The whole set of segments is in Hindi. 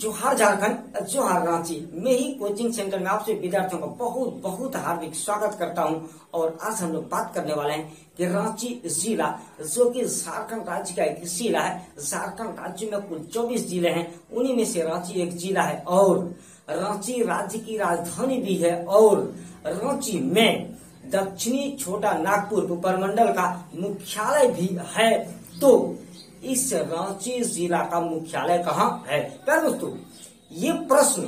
जोहार झारखंड, जोहार रांची में ही कोचिंग सेंटर में आपसे विद्यार्थियों का बहुत बहुत हार्दिक स्वागत करता हूं। और आज हम लोग बात करने वाले हैं कि रांची जिला जो कि झारखंड राज्य का एक जिला है। झारखंड राज्य में कुल 24 जिले हैं, उन्हीं में से रांची एक जिला है और रांची राज्य की राजधानी भी है। और रांची में दक्षिणी छोटा नागपुर उपमंडल का मुख्यालय भी है। तो इस रांची जिला का मुख्यालय कहाँ है? प्यारे दोस्तों, ये प्रश्न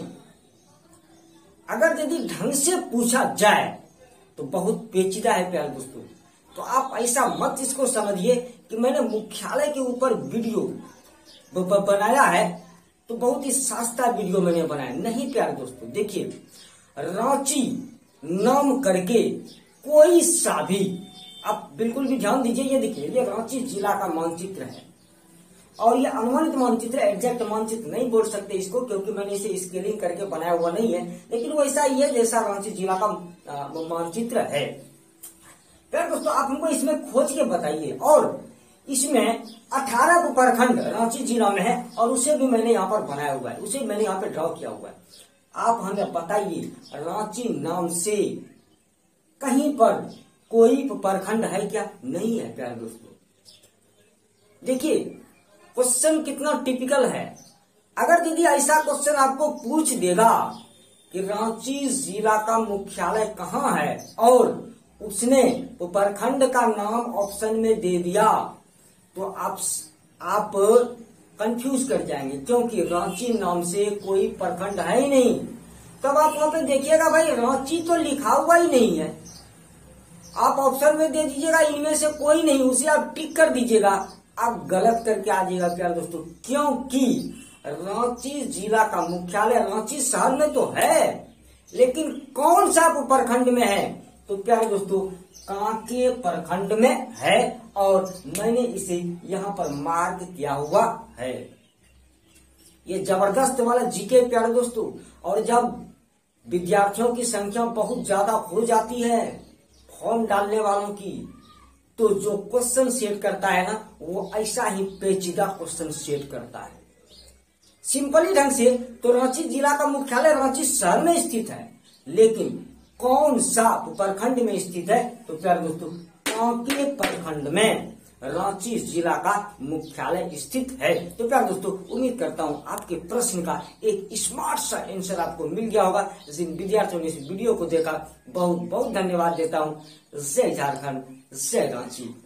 अगर यदि ढंग से पूछा जाए तो बहुत पेचीदा है प्यारे दोस्तों। तो आप ऐसा मत इसको समझिए कि मैंने मुख्यालय के ऊपर वीडियो बनाया है तो बहुत ही सस्ता वीडियो मैंने बनाया, नहीं प्यारे दोस्तों। देखिए, रांची नाम करके कोई सा भी, आप बिल्कुल भी ध्यान दीजिए, ये देखिए, ये रांची जिला का मानचित्र है और ये अनुमानित मानचित्र, एग्जैक्ट मानचित्र नहीं बोल सकते इसको क्योंकि मैंने इसे स्केलिंग करके बनाया हुआ नहीं है, लेकिन वो ऐसा ही है जैसा रांची जिला का मानचित्र है। फिर दोस्तों, आप हमको इसमें खोज के बताइए। और इसमें 18 प्रखंड रांची जिला में है और उसे भी मैंने यहाँ पर बनाया हुआ है, उसे मैंने यहाँ पे ड्रॉ किया हुआ है। आप हमें बताइए, रांची नाम से कहीं पर कोई प्रखंड है क्या? नहीं है प्यारे दोस्तों। देखिए, क्वेश्चन कितना टिपिकल है। अगर यदि ऐसा क्वेश्चन आपको पूछ देगा कि रांची जिला का मुख्यालय कहाँ है और उसने प्रखंड का नाम ऑप्शन में दे दिया तो आप कंफ्यूज कर जाएंगे, क्योंकि रांची नाम से कोई प्रखंड है ही नहीं। तब आप वहां पे देखिएगा, भाई रांची तो लिखा हुआ ही नहीं है, आप ऑप्शन में दे दीजिएगा इनमें से कोई नहीं, उसे आप टिक कर दीजिएगा, आप गलत करके आ जाइएगा प्यारे दोस्तों। क्योंकि रांची जिला का मुख्यालय रांची शहर में तो है, लेकिन कौन सा प्रखंड में है? तो प्यारे दोस्तों, कांके प्रखंड में है और मैंने इसे यहाँ पर मार्क किया हुआ है। ये जबरदस्त वाला जीके प्यारे दोस्तों। और जब विद्यार्थियों की संख्या बहुत ज्यादा हो जाती है फॉर्म डालने वालों की, तो जो क्वेश्चन सेट करता है ना, वो ऐसा ही पेचीदा क्वेश्चन सेट करता है। सिंपली ढंग से तो रांची जिला का मुख्यालय रांची शहर में स्थित है, लेकिन कौन सा प्रखंड में स्थित है? तो प्यारे दोस्तों, कांके प्रखंड में रांची जिला का मुख्यालय स्थित है। तो प्यारे दोस्तों, उम्मीद करता हूं आपके प्रश्न का एक स्मार्ट सा आंसर आपको मिल गया होगा। जिन विद्यार्थियों ने इस वीडियो को देखा, बहुत बहुत धन्यवाद देता हूं। जय झारखंड, जय रांची।